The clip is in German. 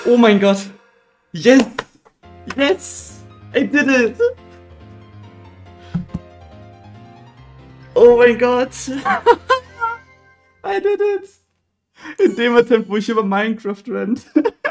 Oh mein Gott. Yes. Yes. I did it. Oh mein Gott. I did it. In dem Attempt, wo ich über Minecraft rennt.